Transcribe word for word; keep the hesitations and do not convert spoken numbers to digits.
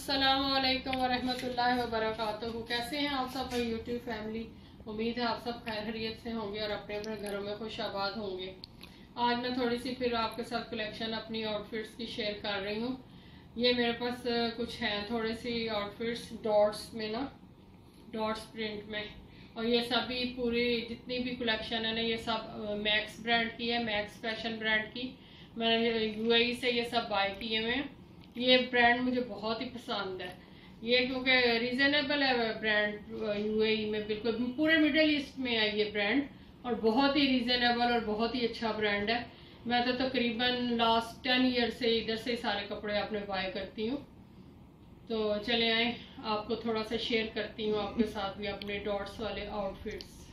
अस्सलामुअलैकुम वरहमतुल्लाहि वबरकातुहू। कैसे हैं आप सब भाई यूट्यूब फैमिली। उम्मीद है आप सब खैरियत से होंगे और अपने अपने घरों में खुश आबाद होंगे। आज मैं थोड़ी सी फिर आपके साथ कलेक्शन अपनी आउटफिट्स की शेयर कर रही हूँ। ये मेरे पास कुछ हैं थोड़ी सी आउटफिट्स डॉट्स में ना, डॉट्स प्रिंट में, और ये सभी पूरी जितनी भी कलेक्शन है ना ये सब मैक्स ब्रांड की है, मैक्स फैशन ब्रांड की। मैंने यूएई से ये सब बाय किए हुए हैं। ये ब्रांड मुझे बहुत ही पसंद है ये, क्योंकि रीजनेबल है ब्रांड। यूएई में बिल्कुल पूरे मिडिल ईस्ट में है ये ब्रांड, और बहुत ही रीजनेबल और बहुत ही अच्छा ब्रांड है। मैं तो तकरीबन लास्ट टेन ईयर से इधर से सारे कपड़े अपने बाय करती हूँ। तो चले आए आपको थोड़ा सा शेयर करती हूँ आपके साथ भी अपने डॉट्स वाले आउटफिट्स।